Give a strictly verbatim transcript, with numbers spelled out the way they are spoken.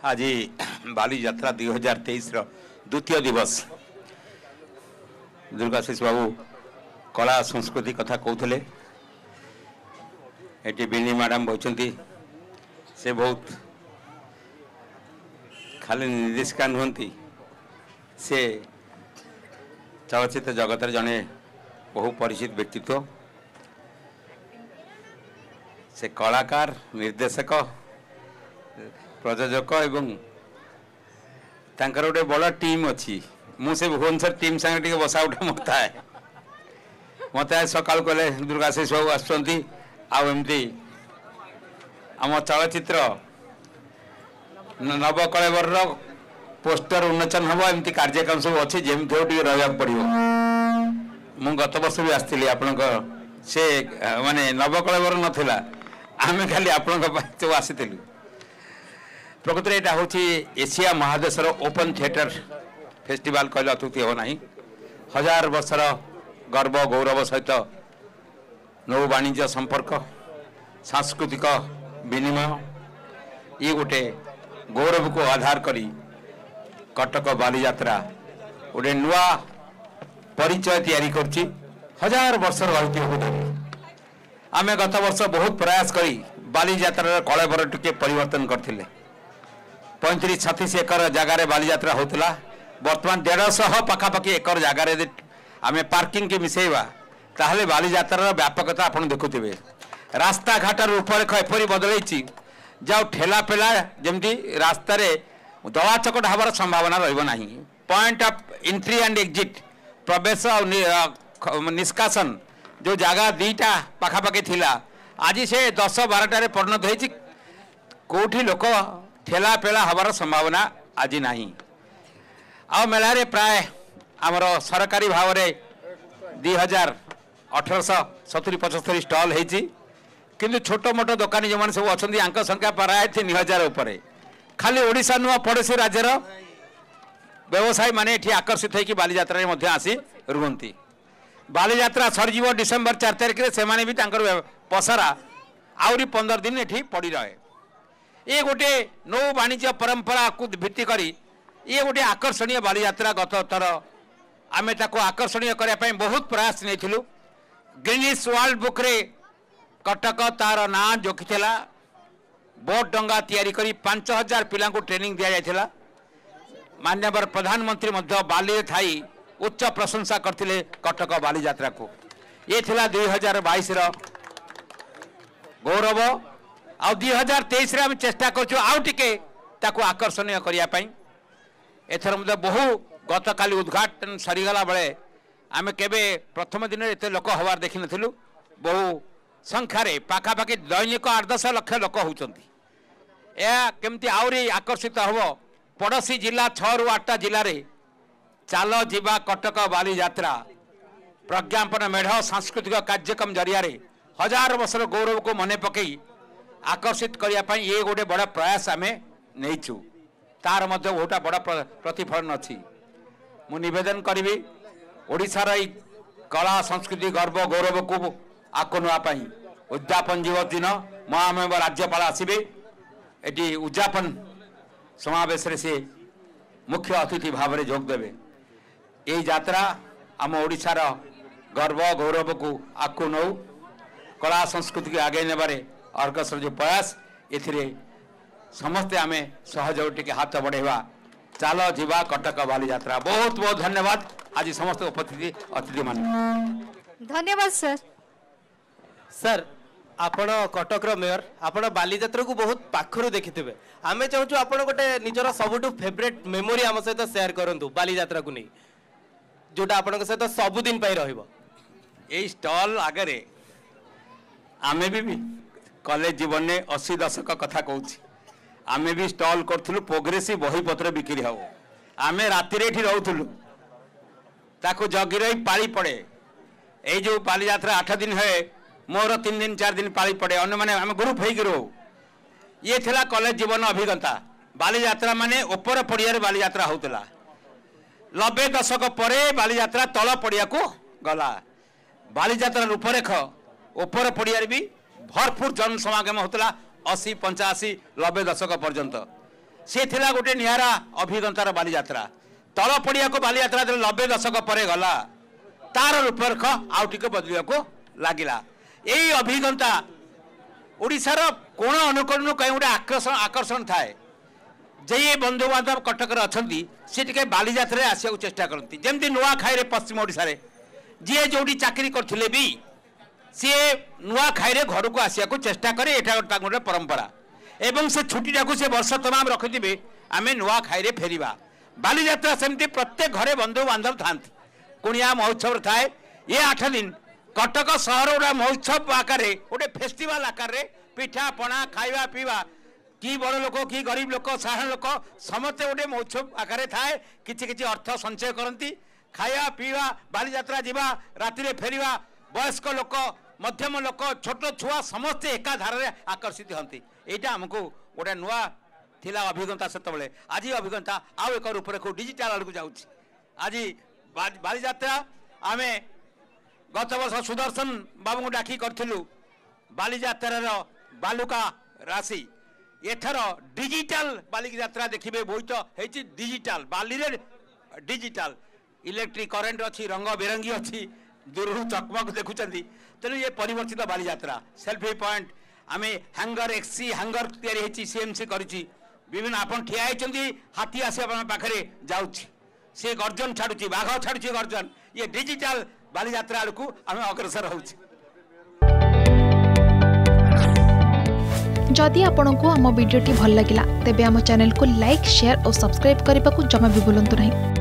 आज बाली यात्रा दुई हजार तेईस द्वितीय दिवस दुर्गाशीष बाबू कला संस्कृति कथा कहते ये बिनी मैडम बोलती से बहुत खाली निर्देशिका नुहति से चलचित्र जगत जड़े बहु परिचित व्यक्तित्व से कलाकार निर्देशक प्रयोजक एवं तांकर गोटे बड़ टीम अच्छी मुझे भुवनेश्वर टीम सांगे बसा उठा मत है मत सका कले दुर्गाशीष बाबू आसुँच आमती आम चलचित्र नवकलेवर पोस्टर उन्मोचन हम एमती कार्यक्रम सब अच्छी जमी टे रहा पड़ो मु गत वर्ष भी आसती आपण से माने नवकलेवर नाला आम खाली आपण आसी प्रकृत यहाँ हूँ एशिया महादेशर ओपन थिएटर फेस्टिवल कहले अत्युक्ति हो नहीं हजार वर्षर गर्व गौरव सहित नौ वाणिज्य संपर्क सांस्कृतिक विनिमय ये गोटे गौरव को आधार करी कटक बाली यात्रा गोटे नुआ परिचय तैयारी करछि हजार वर्षर ऐतिह्य को धरी आम गत वर्ष बहुत प्रयास करी बाली यात्रा कलेवर टिके परिवर्तन करथिले पैंतीस छत्तीस एकर जगार बाली यात्रा होता बर्तमान डेढ़श पखापाखि एकर जगार आम पार्किंग के मिसेवा ताहले बाली यात्रा व्यापकता आप देखुवे रास्ता घाट रूपरेख एपरी बदल जाओ ठेला पेला जमती रास्तार दवा चकट हबार संभावना रहा point of entry and exit प्रवेश और निष्कासन जो जगह दीटा पखापाखि थिला आज से दस बारटार परिणत होती कौटी लोक ठेला पेला हबार संभावना आज नहीं आ मेलारे प्राय आमर सरकारी भाव में दुई हजार अठरश सतुरी पचस्तरी स्टल होती किंतु छोट मोट दुकानी जो मैंने सब अच्छा संख्या प्राय तीन हजार उपर खाली ओडिशा नुआ पड़ोशी राज्यर व्यवसायी माने ये आकर्षित होकर बाली यात्रा में आसी रुहति बाली यात्रा सरीज डिसेम्बर चार तारिख से भी पसरा आहरी पंदर दिन ये पड़ रहे ये गोटे नौ वाणिज्य परंपरा को भित्ति करी ये गोटे आकर्षणीय बाली यात्रा गत थर आम आकर्षणीय करने बहुत प्रयास नहीं गिनीज वर्ल्ड बुक रे कटक तार ना जोखिला बोट डंगा तैयारी करी पांच हजार पिला ट्रेनिंग दि जाता मान्यवर प्रधानमंत्री बाली थाई उच्च प्रशंसा करते कटक बाली यात्रा को ये थिला दुई हजार बाईस गौरव आ दुई हजार तेईस आम चेष्टा कर आकर्षणीय करने एथर मत बहु गत काली उद्घाटन सरीगला बेले आम केबे प्रथम दिन एत लोक हबार देखी नु बहु संख्यार पाखापाखि दैनिक आठ दस लक्ष लोक होती केमती आहरी आकर्षित हम पड़ोशी जिला छह रु आठटा जिले चाल जीवा कटक बाली यात्रा प्रज्ञापन मेढ़ सांस्कृतिक कार्यक्रम जरिया हजार वर्षर गौरव को मन पकई आकर्षित करने ये गोटे बड़ प्रयास आम नहींचु तार मध्य बहुटा बड़ प्रतिफलन अच्छी मु निवेदन करी ओडिशार कला संस्कृति गर्व गौरव को आको नापी उद्यापन दिवस दिन महामहिम राज्यपाल आसबे ये उद्यापन समावेश से मुख्य अतिथि भाव में जोगदेवे ये यात्रा आम ओडिशार गर्व गौरव को आको नौ कला संस्कृति को आगे नेबारे अर्गसर जो प्रयास ए समस्ते आम सहयोग टिके हाथ बढ़ेवा चाल जीवा कटक बाली यात्रा बहुत बहुत धन्यवाद आज समस्त उपस्थिति अतिथि मान धन्यवाद सर सर आपण कटक मेयर आपण बाली यात्रा को बहुत पाखरु देखिथिबे आमे चाहूछु आपण गोटे निजर सबुठु फेवरेट मेमोरी आम सहित शेयर करंतु बाली यात्रा को नहीं जोटा आपण सहित सबुदिन पाई रहइबो ए स्टॉल आगे आमे भी, भी कॉलेज जीवन में अशी दशक कथा कहूँ आम भी स्टॉल करूँ प्रोग्रेसिव बही पत्र बिक्री हो आम राति रोलु ताको जगी रही पाली पड़े ये जो बाली यात्रा आठ दिन है मोर तीन दिन चार दिन पाली पड़े अन्य माने आम ग्रुप हो रो ये थिला कॉलेज जीवन अभिज्ञता बाली यात्रा माने ऊपर पड़िया बाली यात्रा होता नब्बे दशक पर बाली यात्रा तल पड़िया को गला बाली यात्रा रूपरेख ऊपर पड़िया भी भरपूर जन समागम होता अशी पंचाशी नब्बे दशक पर्यंत से थिला गोटे निहारा अभिज्ञतार बालीजात्रा तल पड़िया को बालीजात्रा नब्बे दशक पर गला तार रूपरेख आउ टिके बदलिया को लगिला यही अभिज्ञता ओडिशार कोण अनुकोण कहीं गोटे आकर्षण आकर्षण थाए जे बंधु बांधव कटक अच्छा सी टे बालीजात्रा आसवा चेष्टा करती जमी नुआखाई पश्चिम ओडिशा रे जी जो चाकरी करथिले भी सी नुआखाई घर को आसवा को चेष्टा करे एटा गोटे परंपरा एवं से छुट्टी से वर्ष तमाम रखिथे आम नुआखाई फेरिबा बालीजात्रा सेमती प्रत्येक घरे बंधु बांधव था कुणिया महोत्सव थाए ये आठ दिन कटक सहर गोटे महोत्सव आकार गोटे फेस्टिवल आकार पिठा पणा खाइबा पीवा कि बड़ लोक कि गरीब लोक साधारण लोक समस्ते गोटे महोत्सव आकार थाए किछि किछि अर्थ संचय करती खाइबा पीवा बालीजात्रा जीवा राति फेरिबा वयस्क लोक मध्यम लोक छोट छुआ समस्ते एका धार आकर्षित हंती यहाँ आमको गोटे नुआ थिला अभिज्ञता से आज अभिज्ञता आउ एक रूपरेख डिजिटाल आड़ को जाऊँगी आज बालीजात्रा आम गत वर्ष सुदर्शन बाबू को डाकी करूँ बालीजात्रार बालुका राशि एथर डिजिटाल बालीजात्रा देखिए बोईत होती डिजिटाल बाली डिजिटाल इलेक्ट्रिक करेन्ट अच्छी रंग बेरंगी अच्छी दूर चकमक देखुं तेणु ये परिवर्तित बालीजात्रा सेल्फी पॉइंट आम हैंगर एक्सी हैंगर तैयारी सीएमसी करी विभिन्न आपन ठिया होती हाथी आस पाखे जाऊँगी सी गर्जन छाड़ुची बाघ छाड़ुची गर्जन ये डिजिटाल बालीजात्रा आड़ को आम अग्रसर हो जदि आपंक आम भिडी भल लगा तेब आम चैनल को लाइक शेयर और सब्सक्राइब करने को जमा भी भूलु नहीं।